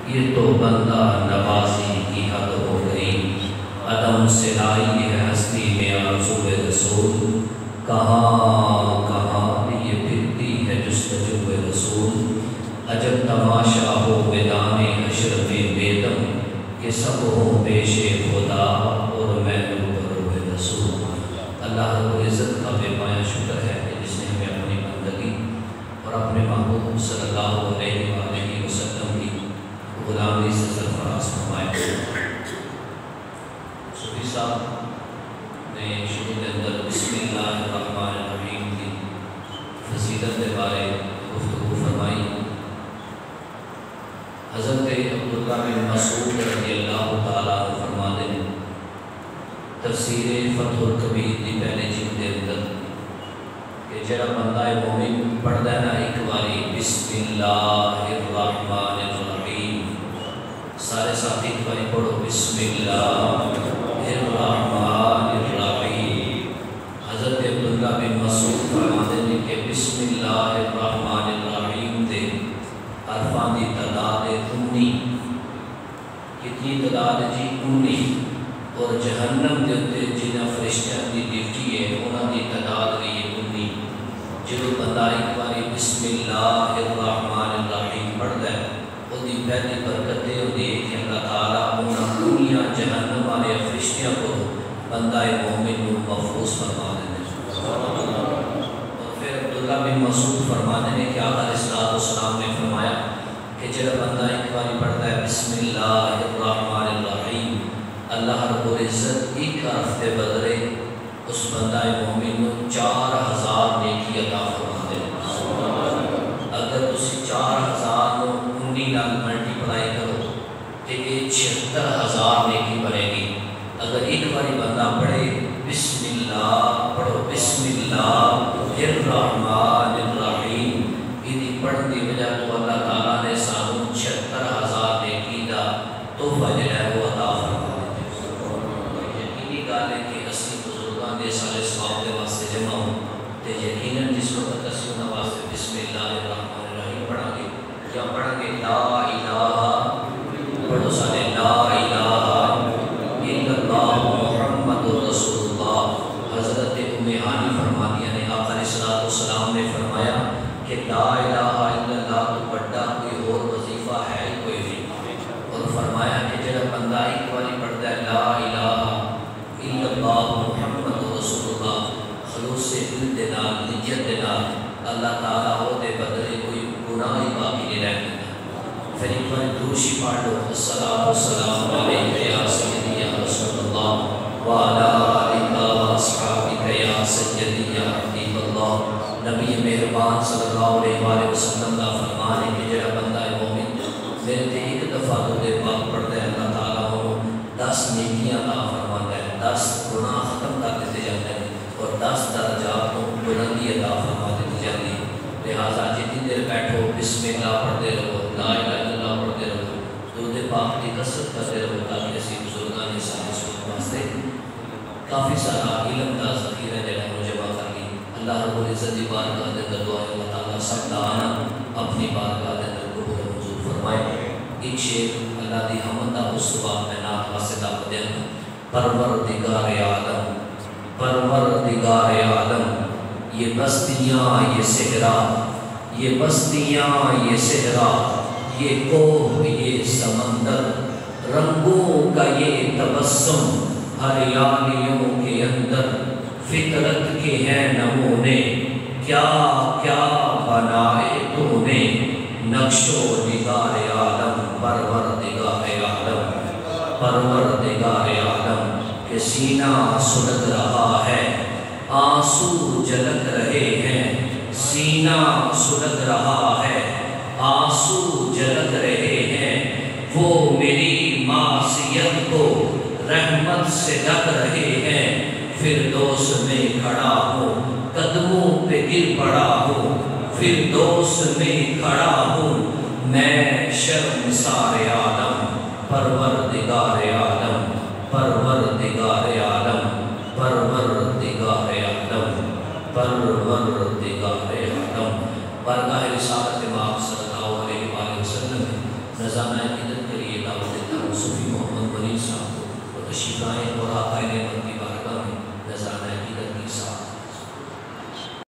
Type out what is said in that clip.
یہ تو بندہ نوازی کی حد ہو گئی، عدم سے لائی ہے ہستی میں آرزو رسول، کہاں کہاں یہ پھرتی ہے جستجو رسول، عجب تماشا ہو میدان حشر میں بیدم، کہ سب ہوں پیش خدا اور میں روبرو رسول۔ اللہ رب العزت کا بے پایا شکر ہے کہ جس نے ہمیں اپنی بندگی اور اپنے محبوب صلی اللہ علیہ وآلہ وسلم کی غلامی سے سرفراز فرمایا۔ صوفی صاحب نے شروع کے اندر بسم اللہ الرحمن الرحیم کی فضیلت کے بارے گفتگو فرمائی۔ حضرت عبداللہ بن مسعود رضی اللہ تعالیٰ عنہ فرماتے ہیں تفسیر فتح الکبیر کی پہلے جلد کے اندر کہ جڑا بندہ مومن پڑھتا ہے نا ایک باری بسم اللہ الرحمن الرحیم، سارے ساتھی ایک باری پڑھو بسم اللہ الرحمن الرحیم۔ حضرت عبداللہ بن مسعود فرماتے ہیں کہ بسم اللہ الرحمن الرحیم دے عرفان دی تعداد 19، کتنی تعداد جی 19، اور جہنم دے اتے جنہ فرشتیاں دی ڈیوٹی ہے انہاں دی تعداد بھی 19۔ جدو بندہ ایک باری بسم اللہ الرحمن الرحیم پڑھتا ہے وہ دی پہلی برکت یہ ہوتی ہے کہ اللہ تعالیٰ انہاں دنیا جہنم والے فرشتیاں کو بندہ مومن کو محفوظ فرما دیتے ہیں۔ اور پھر عبداللہ بن مسعود فرماتے ہیں کہ آقا علیہ الصلوۃ والسلام نے فرمایا کہ جب بندہ ایک باری پڑھتا ہے بسم اللہ الرحمن الرحیم، اللہ رب العزت ایک حرف کے بدلے اس بندہ مومن کو 4000 نیکی عطا فرما دے۔ اگر تسی 4000 کو 19 نال ملٹیپلائی کرو تو یہ 76000 نیکی بنے گی۔ اگر ایک باری بندہ پڑھے بسم اللہ، پڑھو بسم اللہ الرحمن الرحیم، یہ پڑھنے کی وجہ تو اللہ تعالیٰ نے سانو 76000 نیکی دا تحفہ جو ہے وہ عطا فرما دیتے۔ یقینی گل ہے کہ اسی بزرگاں دے سارے ثواب کے واسطے جمع ہوں تو یقیناً جس وقت اسی انہاں واسطے بسم اللہ الرحمن الرحیم پڑھا گے یا پڑھا گے لا الہ، پڑھو سارے لا الہ الا اللہ محمد رسول اللہ۔ حضرت ام ہانی فرماتی ہیں آقا علیہ الصلوۃ والسلام نے فرمایا کہ لا الہ الا اللہ تو بڑا کوئی اور وظیفہ ہے ہی کوئی نہیں، اور فرمایا کہ جب بندہ ایک باری پڑھتا ہے لا الہ الا اللہ محمد رسول اللہ خلوص سے دل دے نال نیت دے نال، اللہ تعالیٰ وہ دے بدلے کوئی گناہ ہی باقی نہیں رہنے دیتا۔ پھر ایک بار دوشی پڑھ لو الصلاۃ والسلام علیک یا سیدی یا رسول اللہ وعلی آلک واصحابک یا سیدی یا حبیب اللہ۔ نبی مہربان صلی اللہ علیہ وآلہ وسلم کا فرمان ہے کہ جڑا بندہ مومن میرے تے ایک دفعہ درود پاک پڑھتا ہے اللہ تعالیٰ وہ 10 نیکیاں عطا فرماتا ہے، 10 گناہ ختم کر دیتے جاتے ہیں اور 10 درجات کو بلندی عطا فرما دیتی جاتی ہے۔ لہٰذا جتنی دیر بیٹھو بسم اللہ پڑھتے رہو، لا الہ الا اللہ پڑھتے رہو، درود پاک کی کثرت کرتے رہو تاکہ اسی بزرگاں نے سارے سوچ واسطے کافی سارا علم کا ذخیرہ جو ہے وہ جمع کر لی۔ اللہ رب العزت کی بارگاہ دے اندر دعا ہے اللہ تعالیٰ سب کا آنا اپنی بارگاہ دے اندر قبول و منظور فرمائے۔ ایک شعر اللہ دی حمد دا اس بات میں نام واسطے دعوت دے پروردگار عالم، پروردگار عالم، یہ بستیاں یہ صحرا، یہ بستیاں یہ صحرا، یہ کوہ یہ سمندر، رنگوں کا یہ تبسم ہریالیوں کے اندر، فطرت کے ہیں نمونے، کیا کیا بنائے تو نے، نقش و نگار عالم، پروردگار عالم، پروردگار عالم، کہ سینہ سلگ رہا ہے آنسو جھلک رہے ہیں، سینہ سلگ رہا ہے آنسو جھلک رہے ہیں، وہ میری معصیت کو رحمت سے ڈھک رہے ہیں، فردوس میں کھڑا ہوں قدموں پہ گر پڑا ہوں، فردوس میں کھڑا ہوں میں شرمسار عالم، پروردگار عالم، پروردگار عالم، پروردگار عالم، پروردگار عالم۔ بارگاہ رسالت امام صلی اللہ علیہ وآلہ وسلم نظام تشریف لائیں اور آقا نعمت کی بارگاہ